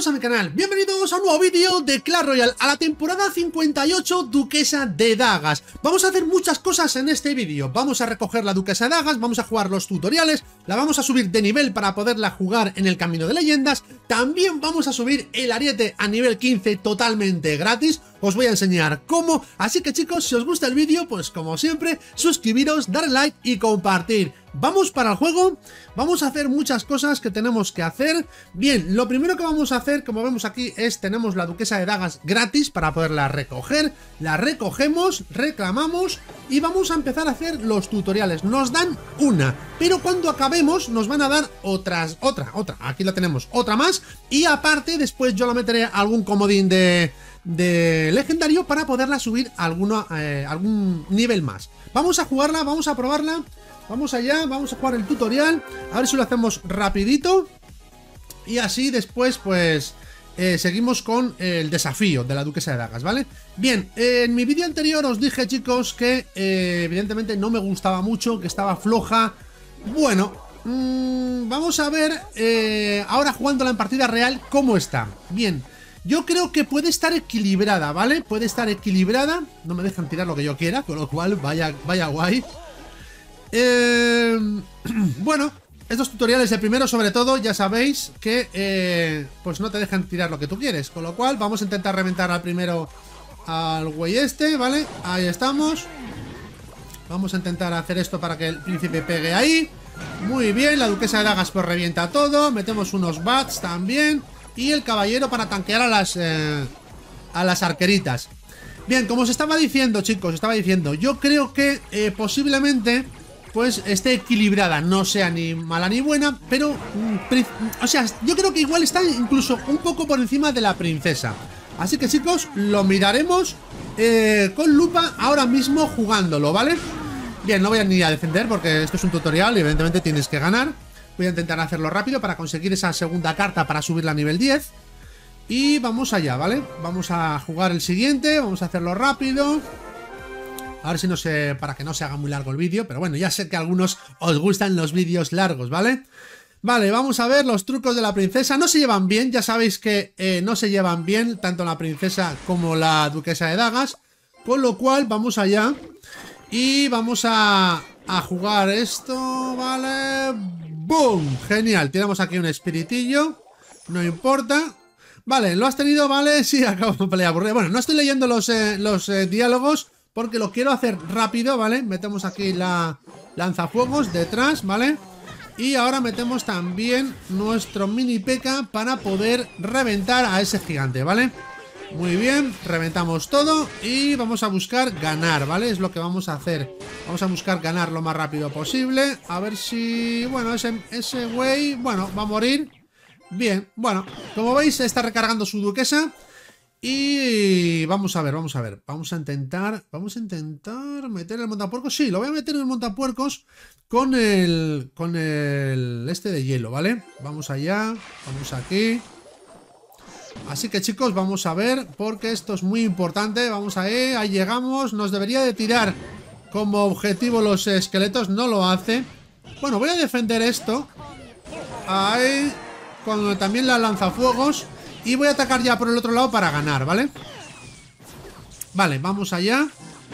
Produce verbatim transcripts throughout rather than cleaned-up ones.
a mi canal, bienvenidos a un nuevo vídeo de Clash Royale, a la temporada cincuenta y ocho Duquesa de Dagas. Vamos a hacer muchas cosas en este vídeo. Vamos a recoger la Duquesa de Dagas, vamos a jugar los tutoriales, la vamos a subir de nivel para poderla jugar en el Camino de Leyendas. También vamos a subir el ariete a nivel quince totalmente gratis. Os voy a enseñar cómo, así que chicos, si os gusta el vídeo, pues como siempre, suscribiros, darle like y compartir. Vamos para el juego, vamos a hacer muchas cosas que tenemos que hacer. Bien, lo primero que vamos a hacer, como vemos aquí, es tenemos la Duquesa de Dagas gratis para poderla recoger. La recogemos, reclamamos y vamos a empezar a hacer los tutoriales. Nos dan una, pero cuando acabemos nos van a dar otras, otra, otra. Aquí la tenemos, otra más. Y aparte, después yo la meteré a algún comodín de... de legendario para poderla subir a alguno, eh, algún nivel más. Vamos a jugarla, vamos a probarla. Vamos allá, vamos a jugar el tutorial. A ver si lo hacemos rapidito. Y así después pues eh, seguimos con el desafío de la Duquesa de Dagas, ¿vale? Bien, eh, en mi vídeo anterior os dije, chicos, que eh, evidentemente no me gustaba mucho, que estaba floja. Bueno, mmm, vamos a ver eh, ahora jugándola en partida real cómo está. Bien, yo creo que puede estar equilibrada, ¿vale? Puede estar equilibrada. No me dejan tirar lo que yo quiera, con lo cual vaya, vaya guay. Eh, bueno, estos tutoriales, el primero sobre todo, ya sabéis que eh, pues no te dejan tirar lo que tú quieres. Con lo cual vamos a intentar reventar al primero, al güey este, ¿vale? Ahí estamos. Vamos a intentar hacer esto para que el príncipe pegue ahí. Muy bien, la Duquesa de Dagas pues revienta todo. Metemos unos bats también. Y el caballero para tanquear a las eh, a las arqueritas. Bien, como os estaba diciendo, chicos, estaba diciendo, yo creo que eh, posiblemente pues esté equilibrada, no sea ni mala ni buena, pero mm, o sea, yo creo que igual está incluso un poco por encima de la princesa. Así que chicos, lo miraremos eh, con lupa ahora mismo jugándolo, ¿vale? Bien, no voy a ni a defender porque esto es un tutorial y evidentemente tienes que ganar. Voy a intentar hacerlo rápido para conseguir esa segunda carta para subirla a nivel diez. Y vamos allá, ¿vale? Vamos a jugar el siguiente, vamos a hacerlo rápido. A ver si no sé, para que no se haga muy largo el vídeo. Pero bueno, ya sé que a algunos os gustan los vídeos largos, ¿vale? Vale, vamos a ver los trucos de la princesa. No se llevan bien, ya sabéis que eh, no se llevan bien tanto la princesa como la Duquesa de Dagas. Con lo cual, vamos allá. Y vamos a, a jugar esto, ¿vale? ¡Boom! Genial, tiramos aquí un espiritillo. No importa. Vale, ¿lo has tenido? Vale, sí, acabo de pelear aburrida. Bueno, no estoy leyendo los, eh, los eh, diálogos porque lo quiero hacer rápido, ¿vale? Metemos aquí la lanzafuegos detrás, ¿vale? Y ahora metemos también nuestro mini P.E.K.K.A para poder reventar a ese gigante, ¿vale? Muy bien, reventamos todo y vamos a buscar ganar, ¿vale? Es lo que vamos a hacer. Vamos a buscar ganar lo más rápido posible. A ver si... Bueno, ese, ese güey... Bueno, va a morir. Bien, bueno, como veis está recargando su duquesa. Y vamos a ver, vamos a ver. Vamos a intentar, vamos a intentar meter el montapuercos. Sí, lo voy a meter en el montapuercos con el, con el este de hielo, ¿vale? Vamos allá, vamos aquí. Así que chicos, vamos a ver, porque esto es muy importante. Vamos ahí, ahí llegamos. Nos debería de tirar como objetivo los esqueletos, no lo hace. Bueno, voy a defender esto. Ahí... Con también la lanzafuegos. Y voy a atacar ya por el otro lado para ganar, ¿vale? Vale, vamos allá.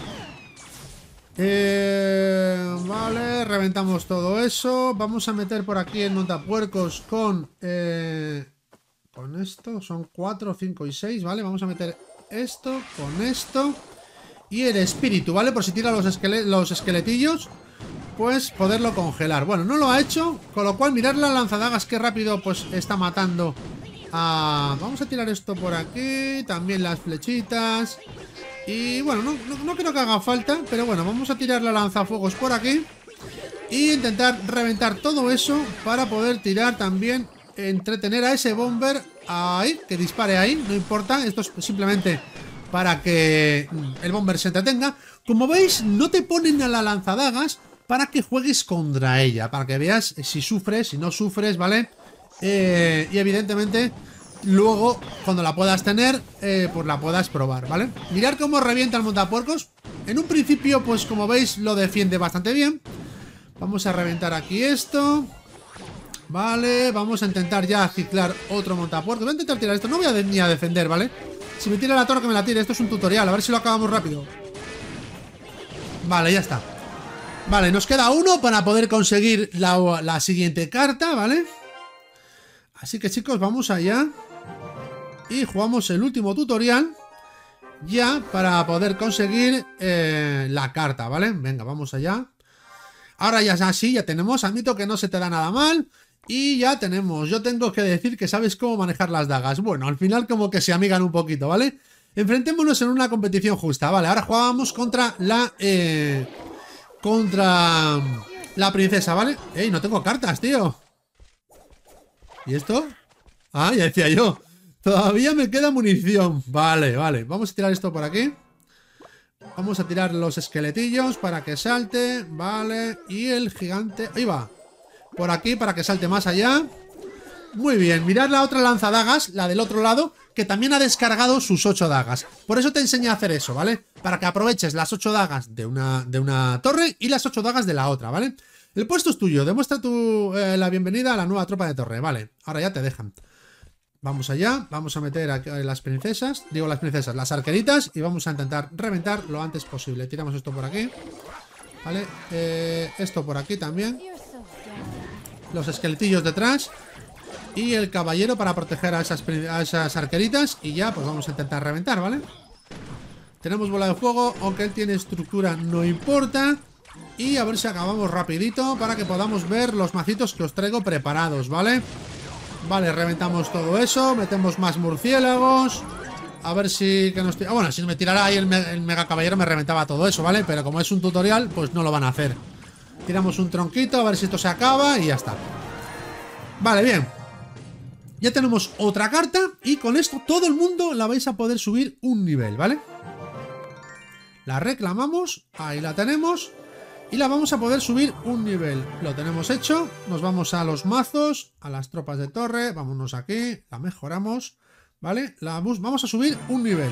eh, Vale, reventamos todo eso. Vamos a meter por aquí el montapuercos con eh, con esto, son cuatro, cinco y seis, ¿vale? Vamos a meter esto con esto. Y el espíritu, ¿vale? Por si tira los, esquele los esqueletillos, pues poderlo congelar. Bueno, no lo ha hecho, con lo cual mirar la lanzadagas que rápido pues está matando a... Vamos a tirar esto por aquí, también las flechitas. Y bueno, no, no, no creo que haga falta, pero bueno, vamos a tirar la lanzafuegos por aquí y intentar reventar todo eso para poder tirar también, entretener a ese bomber ahí, que dispare ahí, no importa, esto es simplemente para que el bomber se entretenga. Como veis, no te ponen a la lanzadagas para que juegues contra ella, para que veas si sufres, si no sufres, ¿vale? Eh, y evidentemente luego, cuando la puedas tener, eh, pues la puedas probar, ¿vale? Mirad cómo revienta el montapuercos. En un principio, pues como veis, lo defiende bastante bien. Vamos a reventar aquí esto. Vale, vamos a intentar ya ciclar otro montapuerto. Voy a intentar tirar esto, no voy a de ni a defender, ¿vale? Si me tira la torre que me la tire, esto es un tutorial, a ver si lo acabamos rápido. Vale, ya está. Vale, nos queda uno para poder conseguir la, la siguiente carta, ¿vale? Así que chicos, vamos allá. Y jugamos el último tutorial ya para poder conseguir eh, la carta, ¿vale? Venga, vamos allá. Ahora ya es así, ya tenemos. Admito que no se te da nada mal. Y ya tenemos. Yo tengo que decir que sabes cómo manejar las dagas. Bueno, al final como que se amigan un poquito, ¿vale? Enfrentémonos en una competición justa. Vale, ahora jugábamos contra la... Eh, contra la princesa, ¿vale? ¡Ey, no tengo cartas, tío! ¿Y esto? Ah, ya decía yo. Todavía me queda munición. Vale, vale. Vamos a tirar esto por aquí. Vamos a tirar los esqueletillos para que salte. Vale. Y el gigante... Ahí va. Por aquí para que salte más allá. Muy bien. Mirad la otra lanzadagas, la del otro lado, que también ha descargado sus ocho dagas. Por eso te enseñé a hacer eso, ¿vale? Para que aproveches las ocho dagas de una, de una torre y las ocho dagas de la otra, ¿vale? El puesto es tuyo. Demuestra tu, eh, la bienvenida a la nueva tropa de torre. Vale. Ahora ya te dejan. Vamos allá, vamos a meter aquí las princesas, digo las princesas, las arqueritas, y vamos a intentar reventar lo antes posible. Tiramos esto por aquí, vale, eh, esto por aquí también, los esqueletillos detrás, y el caballero para proteger a esas, a esas arqueritas, y ya pues vamos a intentar reventar, ¿vale? Tenemos bola de fuego, aunque él tiene estructura no importa, y a ver si acabamos rapidito para que podamos ver los macitos que os traigo preparados, ¿vale? Vale, reventamos todo eso. Metemos más murciélagos. A ver si... que nos tira... ah, bueno, si me tirara ahí el, me el mega caballero me reventaba todo eso, ¿vale? Pero como es un tutorial, pues no lo van a hacer. Tiramos un tronquito, a ver si esto se acaba y ya está. Vale, bien. Ya tenemos otra carta. Y con esto todo el mundo la vais a poder subir un nivel, ¿vale? La reclamamos. Ahí la tenemos. Y la vamos a poder subir un nivel. Lo tenemos hecho. Nos vamos a los mazos, a las tropas de torre. Vámonos aquí. La mejoramos. ¿Vale? La vamos a subir un nivel.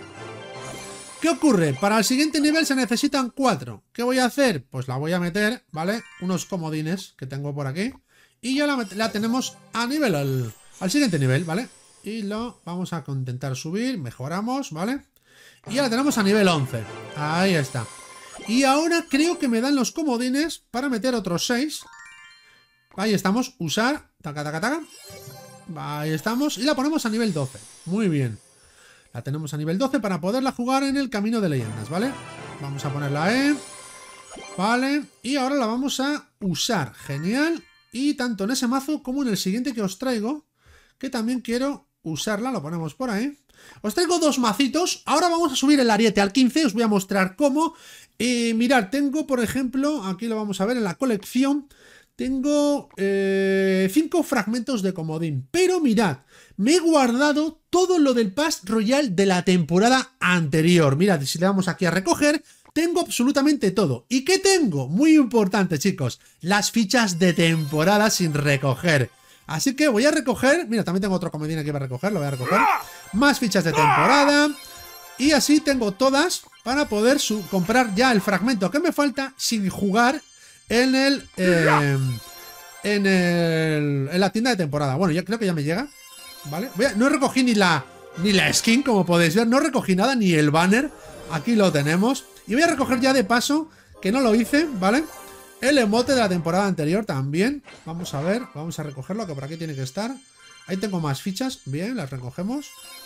¿Qué ocurre? Para el siguiente nivel se necesitan cuatro. ¿Qué voy a hacer? Pues la voy a meter, ¿vale? Unos comodines que tengo por aquí. Y ya la, la tenemos a nivel, al, al siguiente nivel, ¿vale? Y lo vamos a intentar subir. Mejoramos, ¿vale? Y ya la tenemos a nivel once. Ahí está. Y ahora creo que me dan los comodines para meter otros seis. Ahí estamos, usar, taca, taca, taca. Ahí estamos, y la ponemos a nivel doce. Muy bien. La tenemos a nivel doce para poderla jugar en el camino de leyendas, ¿vale? Vamos a poner la E. Vale, y ahora la vamos a usar. Genial. Y tanto en ese mazo como en el siguiente que os traigo, que también quiero usarla, lo ponemos por ahí. Os traigo dos macitos. Ahora vamos a subir el ariete al quince, os voy a mostrar cómo. Eh, mirad, tengo por ejemplo, aquí lo vamos a ver en la colección, tengo eh, cinco fragmentos de comodín. Pero mirad, me he guardado todo lo del Pass Royal de la temporada anterior. Mirad, si le damos aquí a recoger, tengo absolutamente todo. ¿Y qué tengo? Muy importante, chicos, las fichas de temporada sin recoger. Así que voy a recoger, mira, también tengo otro comodín aquí para recoger, lo voy a recoger. Más fichas de temporada. Y así tengo todas para poder comprar ya el fragmento que me falta sin jugar en el, eh, en el en la tienda de temporada. Bueno, yo creo que ya me llega, ¿vale? Voy a, no recogí ni la, ni la skin, como podéis ver, no recogí nada, ni el banner. Aquí lo tenemos. Y voy a recoger ya de paso, que no lo hice, ¿vale? El emote de la temporada anterior también. Vamos a ver, vamos a recogerlo, que por aquí tiene que estar. Ahí tengo más fichas, bien, las recogemos.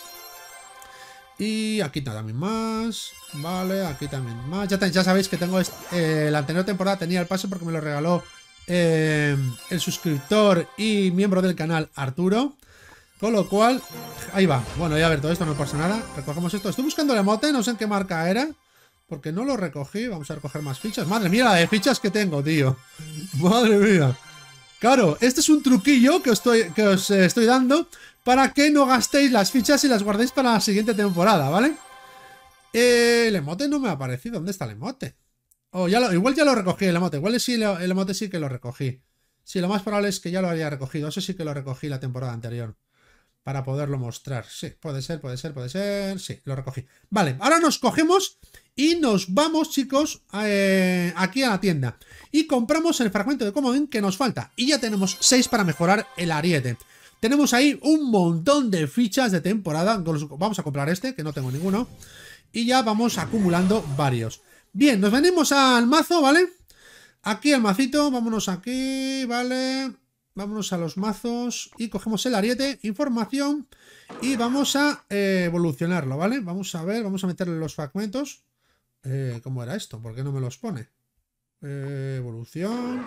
Y aquí también más. Vale, aquí también más. Ya, ya sabéis que tengo este, eh, la anterior temporada tenía el pase porque me lo regaló eh, el suscriptor y miembro del canal Arturo. Con lo cual, ahí va. Bueno, ya a ver, todo esto no pasa nada. Recogemos esto. Estoy buscando el emote, no sé en qué marca era, porque no lo recogí. Vamos a recoger más fichas. Madre mía, la de fichas que tengo, tío. Madre mía. Claro, este es un truquillo que os estoy, que os, eh, estoy dando para que no gastéis las fichas y las guardéis para la siguiente temporada, ¿vale? Eh, el emote no me ha aparecido. ¿Dónde está el emote? Oh, ya lo, igual ya lo recogí el emote. Igual sí, el emote sí que lo recogí. Sí, lo más probable es que ya lo haya recogido. Eso sí que lo recogí la temporada anterior. para poderlo mostrar. Sí, puede ser, puede ser, puede ser. Sí, lo recogí. Vale, ahora nos cogemos y nos vamos, chicos, eh, aquí a la tienda. Y compramos el fragmento de comodín que nos falta. Y ya tenemos seis para mejorar el ariete. Tenemos ahí un montón de fichas de temporada. Vamos a comprar este, que no tengo ninguno. Y ya vamos acumulando varios. Bien, nos venimos al mazo, ¿vale? Aquí al macito, vámonos aquí, ¿vale? Vámonos a los mazos y cogemos el ariete, información, y vamos a eh, evolucionarlo, ¿vale? Vamos a ver, vamos a meterle los fragmentos. Eh, ¿Cómo era esto? ¿Por qué no me los pone? Eh, evolución.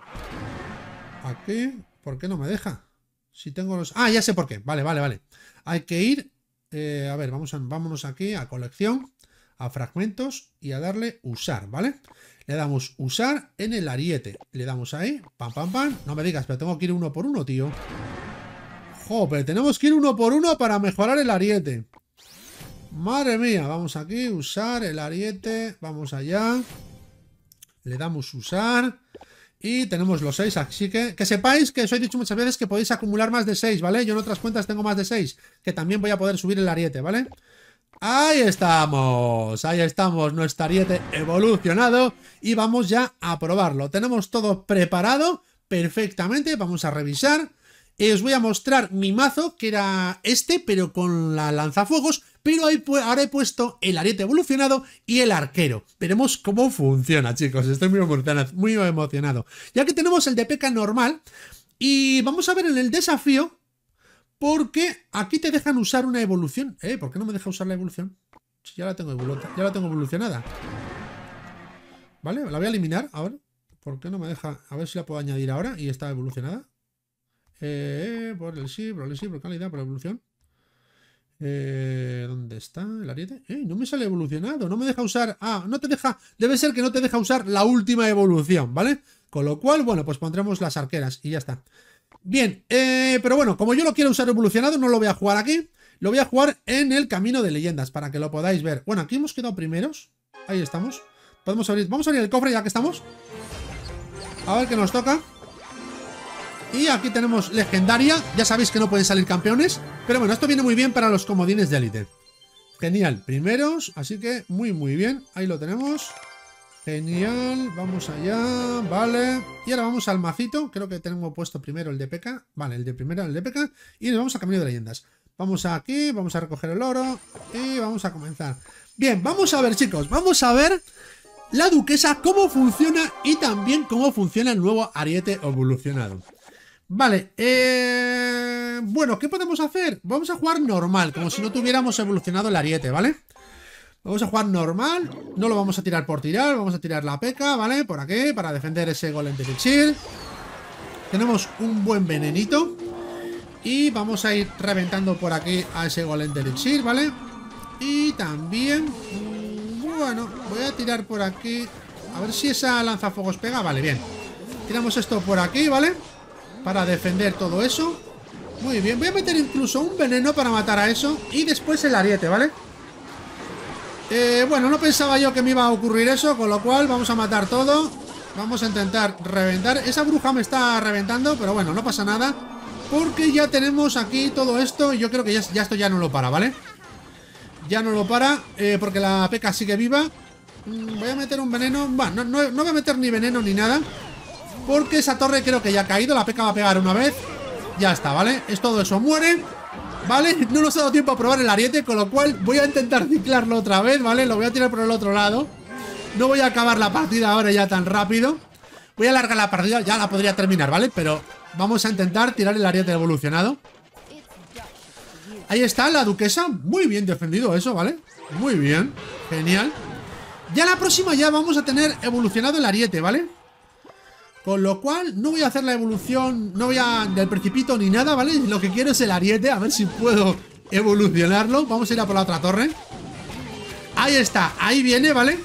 Aquí. ¿Por qué no me deja? Si tengo los... Ah, ya sé por qué. Vale, vale, vale. Hay que ir... Eh, a ver, vamos a, vámonos aquí a colección, a fragmentos y a darle usar, ¿vale? Le damos usar en el ariete. Le damos ahí, pam, pam, pam. No me digas, pero tengo que ir uno por uno, tío. Joder, tenemos que ir uno por uno para mejorar el ariete. Madre mía, vamos aquí, usar el ariete. Vamos allá. Le damos usar. Y tenemos los seis, así que que sepáis que os he dicho muchas veces que podéis acumular más de seis, ¿vale? Yo en otras cuentas tengo más de seis, que también voy a poder subir el ariete, ¿vale? Ahí estamos, ahí estamos, nuestro ariete evolucionado y vamos ya a probarlo. Tenemos todo preparado perfectamente, vamos a revisar. Y os voy a mostrar mi mazo, que era este, pero con la lanzafuegos, pero ahí ahora he puesto el ariete evolucionado y el arquero. Veremos cómo funciona, chicos, estoy muy emocionado, muy emocionado. Ya que tenemos el de P K normal, y vamos a ver en el desafío... Porque aquí te dejan usar una evolución. ¿Eh? ¿Por qué no me deja usar la evolución? Si ya la tengo, ya la tengo evolucionada. Vale, la voy a eliminar ahora. ¿Por qué no me deja? A ver si la puedo añadir ahora y está evolucionada. Eh, por el sí, por el sí, por calidad, por la evolución. Eh, ¿Dónde está el ariete? Eh, no me sale evolucionado, no me deja usar... Ah, no te deja... Debe ser que no te deja usar la última evolución, ¿vale? Con lo cual, bueno, pues pondremos las arqueras y ya está. Bien, eh, pero bueno, como yo lo quiero usar evolucionado, no lo voy a jugar aquí. Lo voy a jugar en el camino de leyendas, para que lo podáis ver. Bueno, aquí hemos quedado primeros. Ahí estamos. Podemos abrir, vamos a abrir el cofre ya que estamos. A ver qué nos toca. Y aquí tenemos legendaria. Ya sabéis que no pueden salir campeones, pero bueno, esto viene muy bien para los comodines de élite. Genial, primeros, así que muy muy bien. Ahí lo tenemos. Genial, vamos allá, vale. Y ahora vamos al macito, creo que tenemos puesto primero el de P K. Vale, el de primero el de P K. Y nos vamos a camino de leyendas. Vamos aquí, vamos a recoger el oro y vamos a comenzar. Bien, vamos a ver, chicos, vamos a ver la duquesa, cómo funciona y también cómo funciona el nuevo ariete evolucionado. Vale, eh... bueno, ¿qué podemos hacer? Vamos a jugar normal, como si no tuviéramos evolucionado el ariete, ¿vale? Vamos a jugar normal, no lo vamos a tirar por tirar, vamos a tirar la P K, ¿vale? Por aquí, para defender ese golem de elixir. Tenemos un buen venenito. Y vamos a ir reventando por aquí a ese golem de elixir, ¿vale? Y también, bueno, voy a tirar por aquí. A ver si esa lanzafuegos pega, vale, bien. Tiramos esto por aquí, ¿vale? Para defender todo eso. Muy bien, voy a meter incluso un veneno para matar a eso. Y después el ariete, ¿vale? Eh, bueno, no pensaba yo que me iba a ocurrir eso, con lo cual vamos a matar todo. Vamos a intentar reventar. Esa bruja me está reventando, pero bueno, no pasa nada, porque ya tenemos aquí todo esto. Y yo creo que ya, ya esto ya no lo para, ¿vale? Ya no lo para, eh, porque la P K sigue viva. mm, Voy a meter un veneno. Bueno, no, no, no voy a meter ni veneno ni nada, porque esa torre creo que ya ha caído. La P K va a pegar una vez. Ya está, ¿vale? Es todo eso, muere. ¿Vale? No nos ha dado tiempo a probar el ariete, con lo cual voy a intentar ciclarlo otra vez, ¿vale? Lo voy a tirar por el otro lado. No voy a acabar la partida ahora ya tan rápido. Voy a alargar la partida, ya la podría terminar, ¿vale? Pero vamos a intentar tirar el ariete evolucionado. Ahí está la duquesa. Muy bien defendido eso, ¿vale? Muy bien, genial. Ya la próxima ya vamos a tener evolucionado el ariete, ¿vale? Con lo cual no voy a hacer la evolución, no voy a del precipito ni nada, ¿vale? Lo que quiero es el ariete, a ver si puedo evolucionarlo. Vamos a ir a por la otra torre. Ahí está, ahí viene, ¿vale?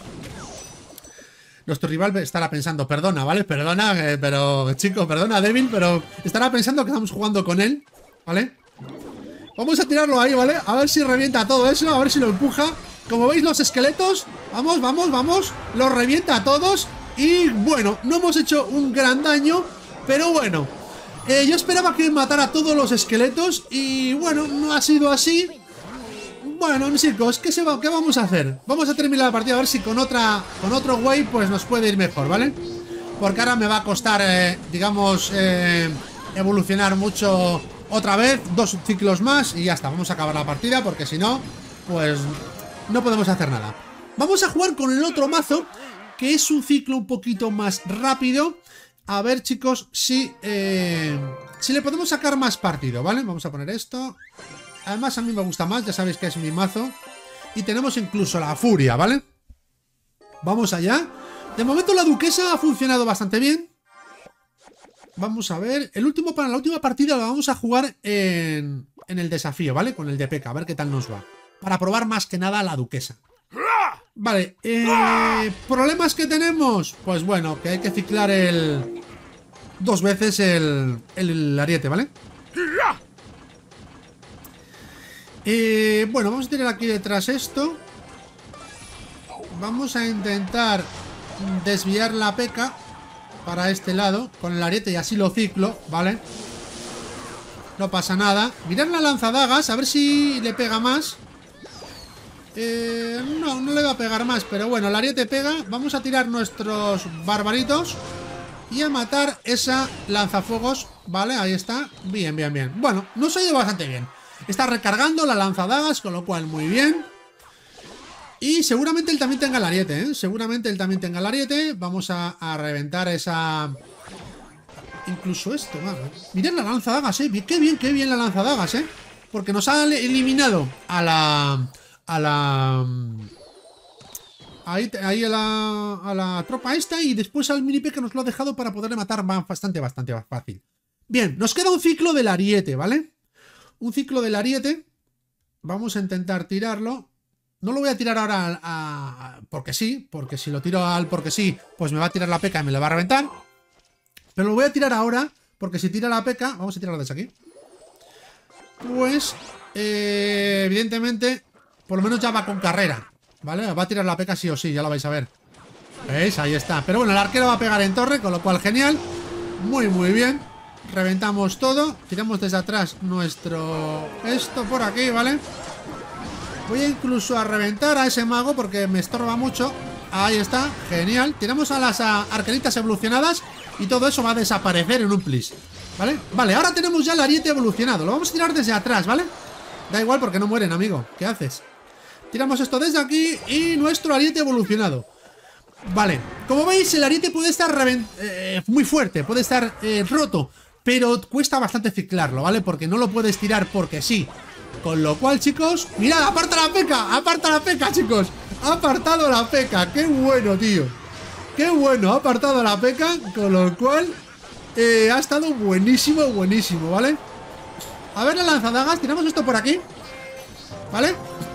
Nuestro rival estará pensando, perdona, ¿vale? Perdona, eh, pero, chico, perdona, débil, pero estará pensando que estamos jugando con él, ¿vale? Vamos a tirarlo ahí, ¿vale? A ver si revienta todo eso, a ver si lo empuja. Como veis, los esqueletos, vamos, vamos, vamos, los revienta a todos. Y bueno, no hemos hecho un gran daño, pero bueno, Eh, yo esperaba que matara a todos los esqueletos y bueno, no ha sido así. Bueno, chicos, ¿qué, se va, ¿qué vamos a hacer? Vamos a terminar la partida a ver si con otra con otro way pues nos puede ir mejor, ¿vale? Porque ahora me va a costar, eh, digamos, eh, evolucionar mucho otra vez, dos ciclos más y ya está. Vamos a acabar la partida porque si no, pues no podemos hacer nada. Vamos a jugar con el otro mazo, que es un ciclo un poquito más rápido. A ver, chicos, si, eh, si le podemos sacar más partido, ¿vale? Vamos a poner esto. Además, a mí me gusta más, ya sabéis que es mi mazo. Y tenemos incluso la furia, ¿vale? Vamos allá. De momento la duquesa ha funcionado bastante bien. Vamos a ver. El último, para la última partida la vamos a jugar en, en el desafío, ¿vale? Con el de P K, a ver qué tal nos va. Para probar más que nada a la duquesa. Vale, eh, ¿problemas que tenemos? Pues bueno, que hay que ciclar el... Dos veces el, el ariete, ¿vale? Eh, bueno, vamos a tirar aquí detrás esto. Vamos a intentar desviar la P K para este lado con el ariete y así lo ciclo, ¿vale? No pasa nada. Mirar la lanzadagas, a ver si le pega más. Eh, no, no le va a pegar más, pero bueno, el ariete pega. Vamos a tirar nuestros barbaritos y a matar esa lanzafuegos, ¿vale? Ahí está. Bien, bien, bien. Bueno, nos ha ido bastante bien. Está recargando la lanzadagas, con lo cual muy bien. Y seguramente él también tenga el ariete, ¿eh? Seguramente él también tenga el ariete. Vamos a, a reventar esa... Incluso esto, ¿vale? Mirad la lanzadagas, ¿eh? Qué bien, qué bien la lanzadagas, ¿eh? Porque nos ha eliminado a la... A la... Ahí, ahí a, la, a la tropa esta. Y después al mini P que nos lo ha dejado para poderle matar bastante, bastante fácil. Bien, nos queda un ciclo del ariete, ¿vale? Un ciclo del ariete. Vamos a intentar tirarlo. No lo voy a tirar ahora a, a, porque sí. Porque si lo tiro al porque sí, pues me va a tirar la P K y me lo va a reventar. Pero lo voy a tirar ahora, porque si tira la P K... Vamos a tirarlo desde aquí. Pues, eh, evidentemente, por lo menos ya va con carrera, ¿vale? Va a tirar la P K sí o sí, ya lo vais a ver. ¿Veis? Ahí está. Pero bueno, el arquero va a pegar en torre, con lo cual genial. Muy, muy bien. Reventamos todo. Tiramos desde atrás nuestro... Esto por aquí, ¿vale? Voy incluso a reventar a ese mago porque me estorba mucho. Ahí está, genial. Tiramos a las a, arqueritas evolucionadas y todo eso va a desaparecer en un plis, ¿vale? Vale, ahora tenemos ya el ariete evolucionado. Lo vamos a tirar desde atrás, ¿vale? Da igual porque no mueren, amigo. ¿Qué haces? Tiramos esto desde aquí y nuestro ariete evolucionado. Vale, como veis el ariete puede estar eh, muy fuerte, puede estar eh, roto, pero cuesta bastante ciclarlo, ¿vale? Porque no lo puedes tirar porque sí. Con lo cual, chicos, mirad, aparta la P K, aparta la P K, chicos. Ha apartado la P K, qué bueno, tío. Qué bueno, ha apartado la P K, con lo cual eh, ha estado buenísimo, buenísimo, ¿vale? A ver la lanzadagas, tiramos esto por aquí, ¿vale?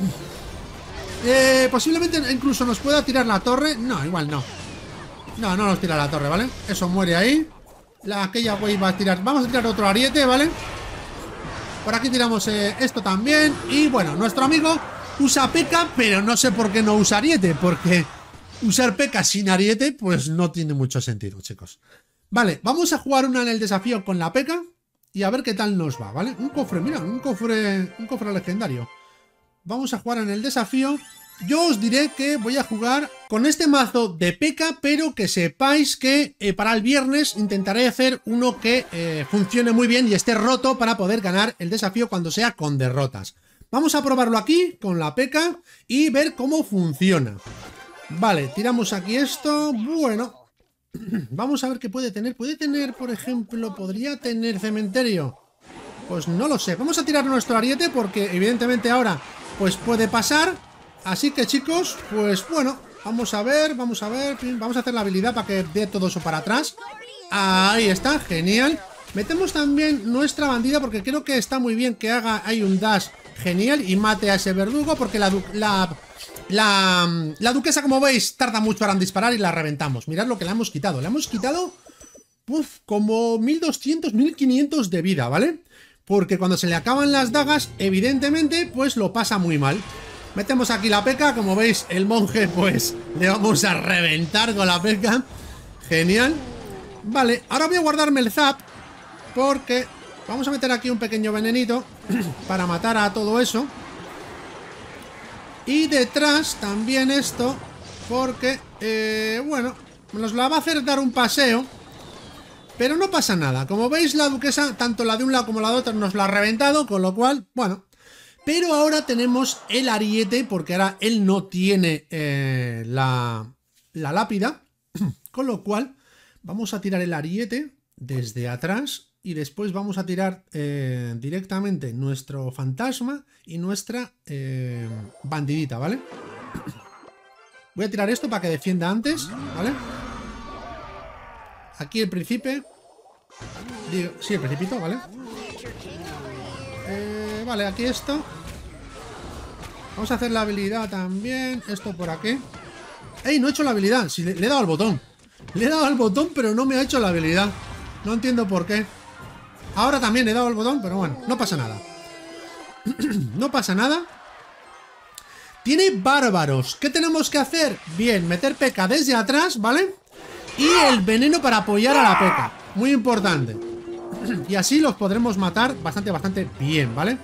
Eh, posiblemente incluso nos pueda tirar la torre. No, igual no. No, no nos tira la torre, ¿vale? Eso muere ahí. La, aquella wave va a tirar. Vamos a tirar otro ariete, ¿vale? Por aquí tiramos eh, esto también. Y bueno, nuestro amigo usa P K, pero no sé por qué no usa ariete. Porque usar P K sin ariete, pues no tiene mucho sentido, chicos. Vale, vamos a jugar una en el desafío con la P K. Y a ver qué tal nos va, ¿vale? Un cofre, mira, un cofre, un cofre legendario. Vamos a jugar en el desafío. Yo os diré que voy a jugar con este mazo de P K, pero que sepáis que eh, para el viernes intentaré hacer uno que eh, funcione muy bien y esté roto para poder ganar el desafío cuando sea con derrotas. Vamos a probarlo aquí con la P K y ver cómo funciona. Vale, tiramos aquí esto. Bueno, vamos a ver qué puede tener. Puede tener, por ejemplo, podría tener cementerio. Pues no lo sé. Vamos a tirar nuestro ariete porque evidentemente ahora pues puede pasar. Así que, chicos, pues bueno, vamos a ver, vamos a ver. Vamos a hacer la habilidad para que dé todo eso para atrás. Ahí está, genial. Metemos también nuestra bandida porque creo que está muy bien que haga ahí un dash genial y mate a ese verdugo porque la, la, la, la duquesa, como veis, tarda mucho ahora en disparar y la reventamos. Mirad lo que le hemos quitado. Le hemos quitado uf, como mil doscientos, mil quinientos de vida, ¿vale? Porque cuando se le acaban las dagas, evidentemente, pues lo pasa muy mal. Metemos aquí la P K, como veis, el monje, pues, le vamos a reventar con la P K. Genial. Vale, ahora voy a guardarme el zap. porque vamos a meter aquí un pequeño venenito para matar a todo eso. Y detrás también esto, porque, eh, bueno, nos la va a hacer dar un paseo. Pero no pasa nada. Como veis, la duquesa, tanto la de un lado como la de otro, nos la ha reventado, con lo cual, bueno. Pero ahora tenemos el ariete, porque ahora él no tiene eh, la, la lápida. Con lo cual, vamos a tirar el ariete desde atrás y después vamos a tirar eh, directamente nuestro fantasma y nuestra eh, bandidita, ¿vale? Voy a tirar esto para que defienda antes, ¿vale? Aquí el príncipe. Digo, sí, el principito, ¿vale? Eh, vale, aquí esto. Vamos a hacer la habilidad también. Esto por aquí. ¡Ey! No he hecho la habilidad. Sí, le, le he dado al botón. Le he dado al botón, pero no me ha hecho la habilidad. No entiendo por qué. Ahora también le he dado al botón, pero bueno, no pasa nada. No pasa nada. Tiene bárbaros. ¿Qué tenemos que hacer? Bien, meter P K desde atrás, ¿vale? Y el veneno para apoyar a la P K. Muy importante. Y así los podremos matar bastante, bastante bien, ¿vale?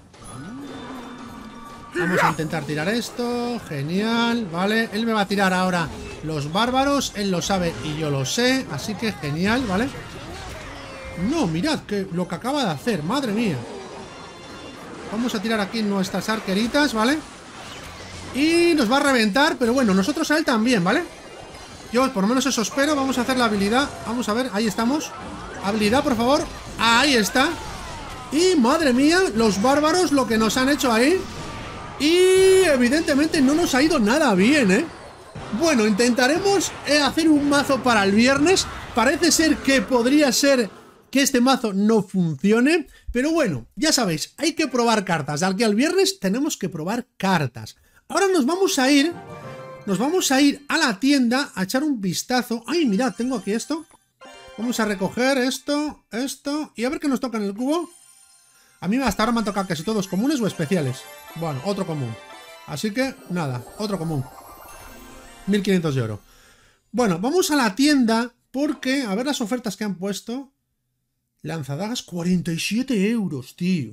Vamos a intentar tirar esto. Genial, ¿vale? Él me va a tirar ahora los bárbaros. Él lo sabe y yo lo sé. Así que genial, ¿vale? No, mirad que lo que acaba de hacer. Madre mía. Vamos a tirar aquí nuestras arqueritas, ¿vale? Y nos va a reventar. Pero bueno, nosotros a él también, ¿vale? Yo por lo menos eso espero. Vamos a hacer la habilidad. Vamos a ver, ahí estamos. Habilidad, por favor. Ahí está. Y madre mía, los bárbaros, lo que nos han hecho ahí. Y evidentemente no nos ha ido nada bien, ¿eh? Bueno, intentaremos eh, hacer un mazo para el viernes. Parece ser que podría ser que este mazo no funcione. Pero bueno, ya sabéis, hay que probar cartas. Al que al viernes tenemos que probar cartas. Ahora nos vamos a ir... Nos vamos a ir a la tienda a echar un vistazo. Ay, mirad, tengo aquí esto. Vamos a recoger esto, esto. Y a ver qué nos toca en el cubo. A mí hasta ahora me han tocado casi todos comunes o especiales. Bueno, otro común. Así que, nada, otro común. mil quinientos de oro. Bueno, vamos a la tienda porque, a ver las ofertas que han puesto. Lanzadagas, cuarenta y siete euros, tío.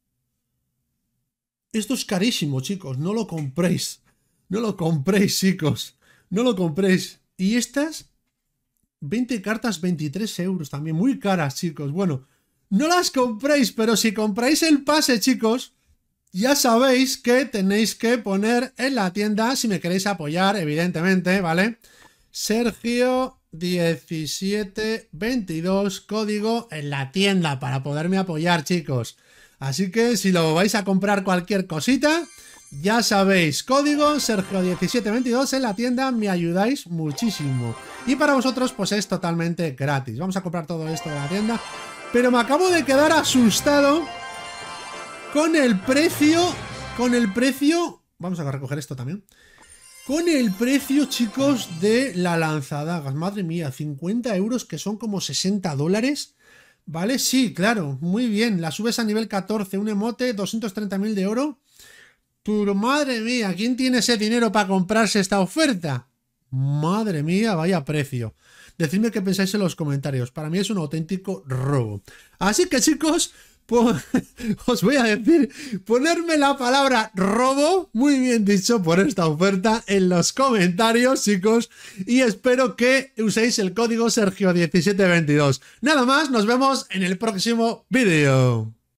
Esto es carísimo, chicos. No lo compréis. No lo compréis, chicos. No lo compréis. Y estas, veinte cartas, veintitrés euros también. Muy caras, chicos. Bueno, no las compréis, pero si compráis el pase, chicos, ya sabéis que tenéis que poner en la tienda, si me queréis apoyar, evidentemente, ¿vale? Sergio diecisiete veintidós, código en la tienda para poderme apoyar, chicos. Así que si lo vais a comprar cualquier cosita... Ya sabéis, código Sergio diecisiete veintidós en la tienda, me ayudáis muchísimo. Y para vosotros pues es totalmente gratis. Vamos a comprar todo esto de la tienda. Pero me acabo de quedar asustado con el precio, con el precio, vamos a recoger esto también. Con el precio, chicos, de la lanzadagas. Madre mía, cincuenta euros que son como sesenta dólares. ¿Vale? Sí, claro, muy bien. La subes a nivel catorce, un emote, doscientos treinta mil de oro. Pero madre mía, ¿quién tiene ese dinero para comprarse esta oferta? Madre mía, vaya precio. Decidme qué pensáis en los comentarios. Para mí es un auténtico robo. Así que, chicos, pues, os voy a decir, ponerme la palabra robo, muy bien dicho, por esta oferta en los comentarios, chicos. Y espero que uséis el código Sergio diecisiete veintidós. Nada más, nos vemos en el próximo vídeo.